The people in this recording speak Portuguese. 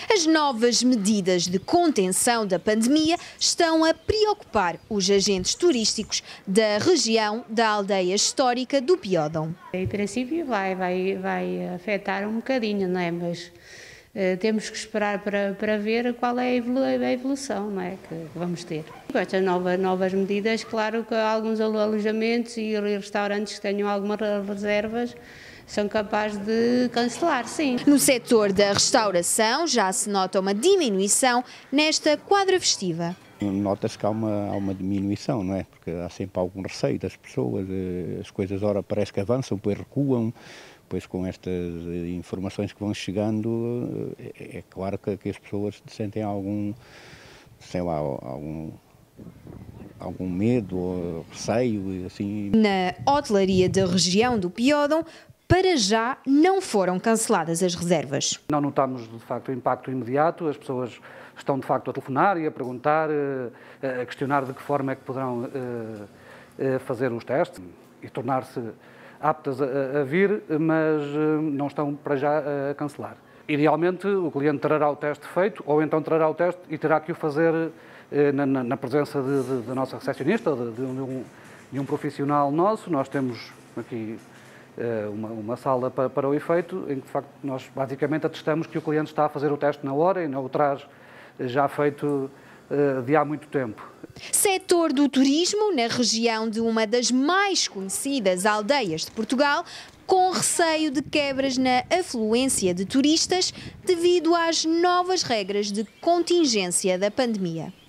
As novas medidas de contenção da pandemia estão a preocupar os agentes turísticos da região da aldeia histórica do Piódão. Em princípio vai afetar um bocadinho, não é? Mas temos que esperar para ver qual é a evolução, não é? Que vamos ter. Com estas novas medidas, claro que alguns alojamentos e restaurantes que tenham algumas reservas são capazes de cancelar, sim. No setor da restauração já se nota uma diminuição nesta quadra festiva. Nota-se que há uma diminuição, não é? Porque há sempre algum receio das pessoas, as coisas ora parece que avançam, depois recuam, depois com estas informações que vão chegando, é claro que as pessoas sentem algum, sei lá, algum medo ou receio, assim. Na hotelaria da região do Piódão, para já não foram canceladas as reservas. Não notamos, de facto, o impacto imediato. As pessoas estão, de facto, a telefonar e a perguntar, a questionar de que forma é que poderão fazer os testes e tornar-se aptas a vir, mas não estão para já a cancelar. Idealmente, o cliente trará o teste feito ou então trará o teste e terá que o fazer na presença da nossa recepcionista ou de um profissional nosso. Nós temos aqui uma sala para o efeito, em que, de facto, nós basicamente atestamos que o cliente está a fazer o teste na hora e não o traz já feito de há muito tempo. Setor do turismo na região de uma das mais conhecidas aldeias de Portugal, com receio de quebras na afluência de turistas devido às novas regras de contingência da pandemia.